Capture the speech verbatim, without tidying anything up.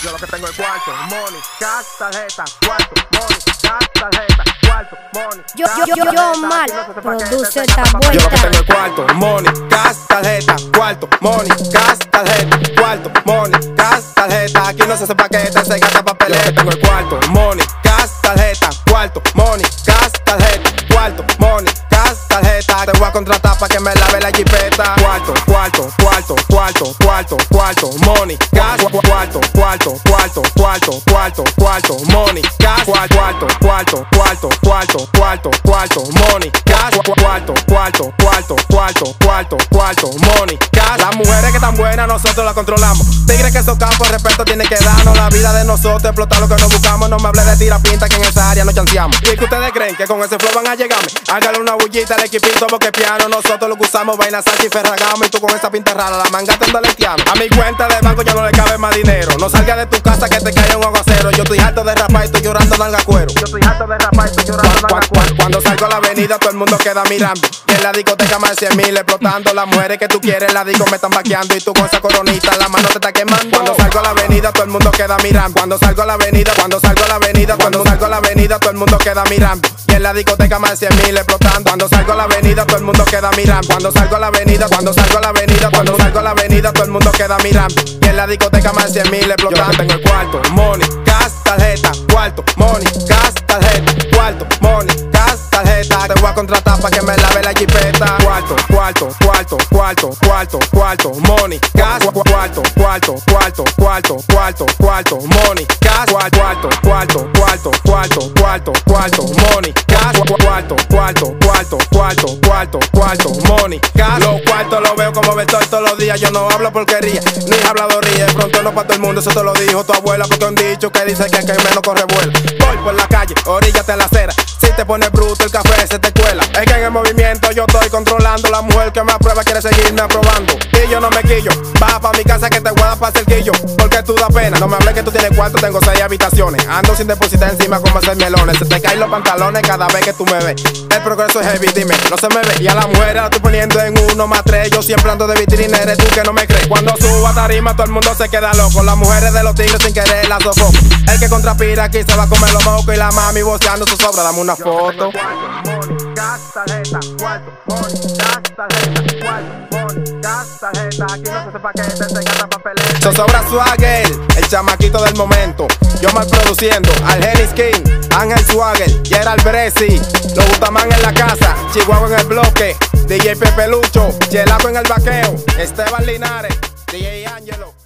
Yo lo que tengo es cuarto, money, cash, tarjeta, cuarto, money, cash, tarjeta, cuarto, money. Yo, yo, yo, yo mal, produce esta vuelta. Yo lo que tengo es cuarto, money, cash, tarjeta, cuarto, money, cash, tarjeta, cuarto, money, cash, tarjeta. Aquí no se hace paquete, se gasta papeleta. Yo lo que tengo es cuarto, money, cash, tarjeta, cuarto, money, cash, tarjeta, cuarto, money, cash, tarjeta. Te voy a contratar para que me lave la jipeta. Cuarto, cuarto, cuarto, cuarto, cuarto, cuarto, money, cash, cuarto, cuarto, cuarto, cuarto, cuarto, cuarto, money, cash, cuarto, cuarto, cuarto, cuarto, cuarto, cuarto, money, cash, cuarto, cuarto, cuarto, cuarto, cuarto, cuarto, money, cash. Las mujeres que están buenas nosotros las controlamos. Tigres que esos campos respeto tienen que darnos. La vida de nosotros explotar lo que nos buscamos. No me hables de tira pinta que en esa área no chanceamos. Y que ustedes creen que con ese flow van a llegarme. Hágale una bullita al equipito porque piano. Nosotros lo que usamos vaina sachi y ferragamo. Y tú con esa pinta rara la manga te ando lentiano. A mi cuenta de banco ya no le cabe más dinero. No salgas de tu casa que te caiga un aguacero. Yo estoy harto de rapar y estoy llorando nalga cuero. Yo estoy harto de rapar y estoy llorando nalga cuero. Cuando salgo a la avenida todo el mundo queda mirando. Y en la discoteca más de cien mil explotando. Las mujeres que tú quieres la disco me están vaqueando. Y tú con esa coronita la mano te está quemando. Cuando salgo a la avenida todo el mundo queda mirando. Cuando salgo a la avenida, cuando salgo a la avenida, cuando salgo a la avenida todo el mundo queda mirando. Y en la discoteca más de cien mil explotando. Cuando salgo a la avenida todo el mundo queda mirando. Cuando salgo a la avenida, cuando salgo a la avenida, cuando salgo a la avenida todo el mundo queda mirando. Y en la discoteca más de cien mil explotando. Yo tengo el cuarto, money, cash, tarjeta, cuarto, money, cash, tarjeta, cuarto, money, cash, tarjeta. Te voy a contratar para que me lave la jipeta. Cuarto, cuarto, cuarto, cuarto, cuarto, cuarto, money, cash, cuarto, cuarto, cuarto, cuarto, cuarto, cuarto, money, cash, cuarto, cuarto, cuarto, cuarto, cuarto, cuarto, money, cash, cuarto, cuarto, cuarto, cuarto, cuarto, cuarto, money, cash. Los cuartos los veo como vector todos los días. Yo no hablo porquería, ni habladoría. Pronto no para todo el mundo, eso te lo dijo tu abuela. Porque han dicho que dice que el que menos corre vuela. Voy por la calle, oríllate a la acera. Si te pones bruto el café se te cuela. Es que en el movimiento yo estoy controlando. La mujer que me aprueba quiere seguirme aprobando. Y yo no me quillo, baja pa' mi casa que te voy a dar pa' cerquillo. Porque tú da pena, no me hables que tú tienes cuarto. Tengo seis habitaciones, ando sin depositar encima como hacer melones. Se te caen los pantalones cada vez que tú me ves. El progreso es heavy, dime, no se me ve. Y a la mujer la estoy poniendo en uno más tres. Yo siempre ando de vitrina, eres tú que no me crees. Cuando subo a tarima todo el mundo se queda loco. Las mujeres de los tigres sin querer las sofoco. El que contrapira aquí se va a comer los mocos. Y la mami voceando su sobra, dame una foto. So sobra Swagger, el chamaquito del momento. Yo mal produciendo, al Henny Skin, Ángel Swagger, Gerald Bresi, los Butamán en la casa, Chihuahua en el bloque, D J Pepe Lucho, Chelaco en el vaqueo, Esteban Linares, D J Angelo.